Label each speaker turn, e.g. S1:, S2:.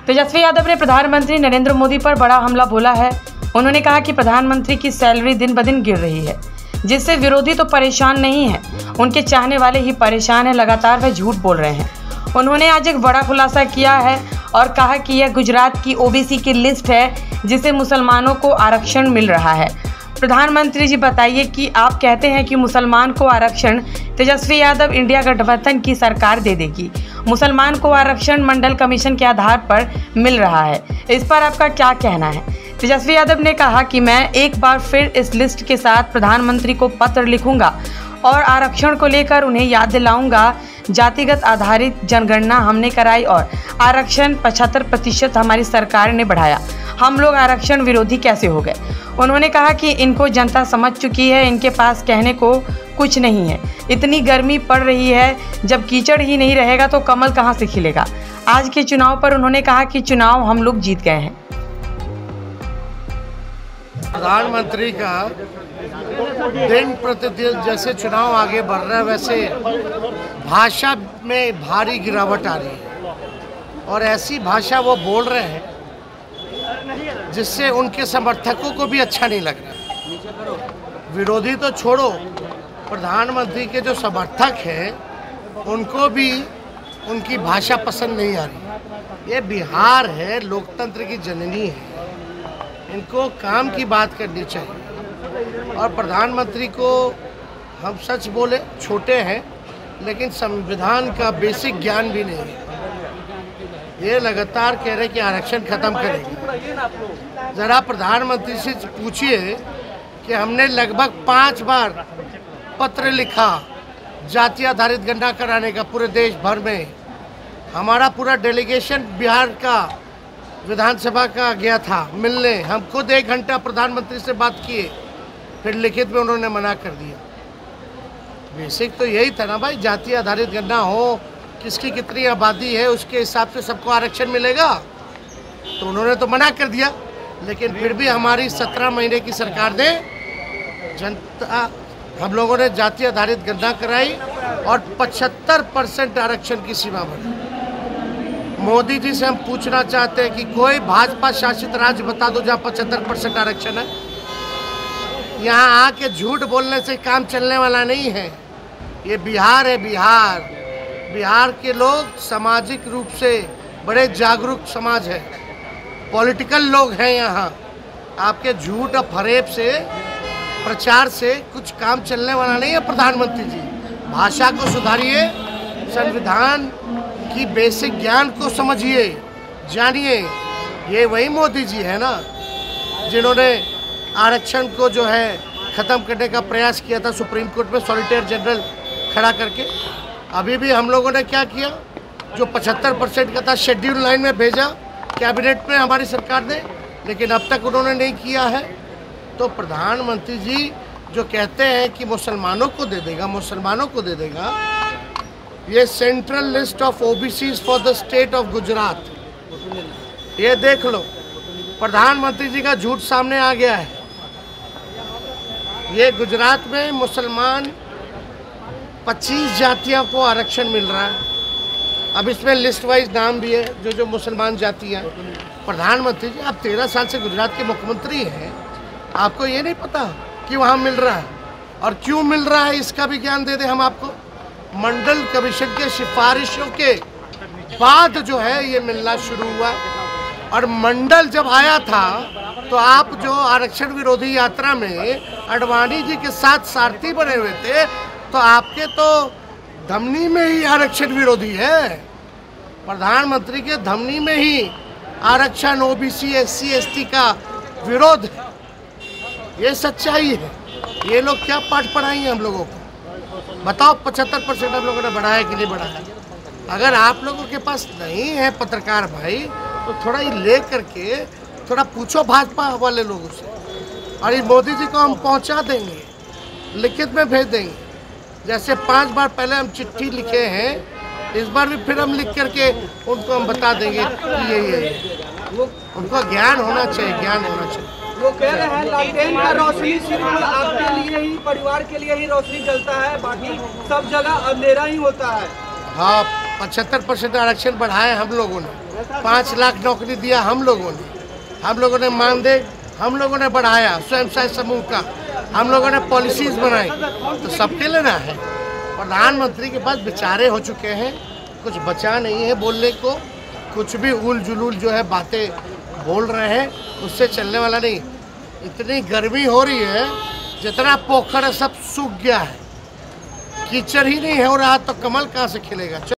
S1: तेजस्वी यादव ने प्रधानमंत्री नरेंद्र मोदी पर बड़ा हमला बोला है। उन्होंने कहा कि प्रधानमंत्री की सैलरी दिन ब दिन गिर रही है, जिससे विरोधी तो परेशान नहीं है, उनके चाहने वाले ही परेशान हैं। लगातार वह झूठ बोल रहे हैं। उन्होंने आज एक बड़ा खुलासा किया है और कहा कि यह गुजरात की ओबीसी की लिस्ट है, जिसे मुसलमानों को आरक्षण मिल रहा है। प्रधानमंत्री जी बताइए कि आप कहते हैं कि मुसलमान को आरक्षण तेजस्वी यादव इंडिया गठबंधन की सरकार दे देगी। मुसलमान को आरक्षण मंडल कमीशन के आधार पर मिल रहा है, इस पर आपका क्या कहना है? तेजस्वी यादव ने कहा कि मैं एक बार फिर इस लिस्ट के साथ प्रधानमंत्री को पत्र लिखूंगा और आरक्षण को लेकर उन्हें याद दिलाऊंगा। जातिगत आधारित जनगणना हमने कराई और आरक्षण 75% हमारी सरकार ने बढ़ाया। हम लोग आरक्षण विरोधी कैसे हो गए? उन्होंने कहा कि इनको जनता समझ चुकी है, इनके पास कहने को कुछ नहीं है। इतनी गर्मी पड़ रही है, जब कीचड़ ही नहीं रहेगा तो कमल कहाँ से खिलेगा। आज के चुनाव पर उन्होंने कहा कि चुनाव हम लोग जीत गए हैं।
S2: प्रधानमंत्री का दिन प्रतिदिन जैसे चुनाव आगे बढ़ रहा है, वैसे भाषा में भारी गिरावट आ रही है और ऐसी भाषा वो बोल रहे हैं जिससे उनके समर्थकों को भी अच्छा नहीं लग रहा। विरोधी तो छोड़ो, प्रधानमंत्री के जो समर्थक हैं उनको भी उनकी भाषा पसंद नहीं आ रही। ये बिहार है, लोकतंत्र की जननी है, इनको काम की बात करनी चाहिए। और प्रधानमंत्री को हम सच बोले छोटे हैं, लेकिन संविधान का बेसिक ज्ञान भी नहीं है। ये लगातार कह रहे कि आरक्षण खत्म करेंगे। ज़रा प्रधानमंत्री से पूछिए कि हमने लगभग 5 बार पत्र लिखा जाति आधारित गणना कराने का पूरे देश भर में। हमारा पूरा डेलीगेशन बिहार का विधानसभा का गया था मिलने। हम खुद 1 घंटा प्रधानमंत्री से बात किए, फिर लिखित में उन्होंने मना कर दिया। बेसिक तो यही था ना भाई, जाति आधारित गणना हो, किसकी कितनी आबादी है उसके हिसाब से सबको आरक्षण मिलेगा। तो उन्होंने तो मना कर दिया, लेकिन फिर भी हमारी 17 महीने की सरकार ने जनता हम लोगों ने जाति आधारित गणना कराई और 75% आरक्षण की सीमा बढ़ी। मोदी जी से हम पूछना चाहते हैं कि कोई भाजपा शासित राज्य बता दो जहाँ 75% आरक्षण है। यहाँ आके झूठ बोलने से काम चलने वाला नहीं है। ये बिहार है, बिहार। बिहार के लोग सामाजिक रूप से बड़े जागरूक समाज है, पॉलिटिकल लोग हैं यहाँ। आपके झूठ और फरेब से, प्रचार से कुछ काम चलने वाला नहीं है। प्रधानमंत्री जी भाषा को सुधारिए, संविधान की बेसिक ज्ञान को समझिए, जानिए। ये वही मोदी जी है ना जिन्होंने आरक्षण को जो है ख़त्म करने का प्रयास किया था सुप्रीम कोर्ट में सॉलिसिटर जनरल खड़ा करके। अभी भी हम लोगों ने क्या किया, जो 75% का था शेड्यूल 9 में भेजा कैबिनेट में हमारी सरकार ने, लेकिन अब तक उन्होंने नहीं किया है। तो प्रधानमंत्री जी जो कहते हैं कि मुसलमानों को दे देगा, मुसलमानों को दे देगा, ये central list of OBCs for the state of Gujarat, ये देख लो, प्रधानमंत्री जी का झूठ सामने आ गया है। ये गुजरात में मुसलमान 25 जातियों को आरक्षण मिल रहा है। अब इसमें लिस्ट वाइज नाम भी है जो मुसलमान जातियाँ। प्रधानमंत्री जी आप 13 साल से गुजरात के मुख्यमंत्री हैं, आपको ये नहीं पता कि वहाँ मिल रहा है और क्यों मिल रहा है, इसका भी ज्ञान दे दें हम आपको। मंडल कमीशन के सिफारिशों के बाद जो है ये मिलना शुरू हुआ। और मंडल जब आया था तो आप जो आरक्षण विरोधी यात्रा में अडवाणी जी के साथ सारथी बने हुए थे, तो आपके तो धमनी में ही आरक्षण विरोधी है। प्रधानमंत्री के धमनी में ही आरक्षण ओबीसी एससी एसटी का विरोध है। ये सच्चाई है। ये लोग क्या पाठ पढ़ाएंगे हम लोगों को? बताओ 75% हम लोगों ने बढ़ाया कि नहीं बढ़ाया? अगर आप लोगों के पास नहीं है पत्रकार भाई, तो थोड़ा ये ले करके थोड़ा पूछो भाजपा वाले लोगों से। और ये मोदी जी को हम पहुंचा देंगे, लिखित में भेज देंगे। जैसे 5 बार पहले हम चिट्ठी लिखे हैं, इस बार भी फिर हम लिख करके उनको हम बता देंगे कि ये उनको ज्ञान होना चाहिए, ज्ञान होना चाहिए।
S3: वो कह रहे हैं लालटेन का रोशनी सिर्फ आपके लिए ही, परिवार के लिए ही रोशनी जलता है, बाकी सब जगह अंधेरा ही होता है।
S2: हाँ, 75% आरक्षण बढ़ाए हम लोगों ने। 5 लाख नौकरी दिया हम लोगों ने मानदेय हम लोगों ने बढ़ाया, स्वयं सहायता समूह का हम लोगों ने पॉलिसीज बनाई, तो सबके लिए ना है। प्रधानमंत्री के पास बेचारे हो चुके हैं, कुछ बचा नहीं है बोलने को, कुछ भी उल जुलूल जो है बातें बोल रहे हैं, उससे चलने वाला नहीं। इतनी गर्मी हो रही है, जितना पोखर है सब सूख गया है, कीचड़ ही नहीं हो रहा तो कमल कहाँ से खिलेगा।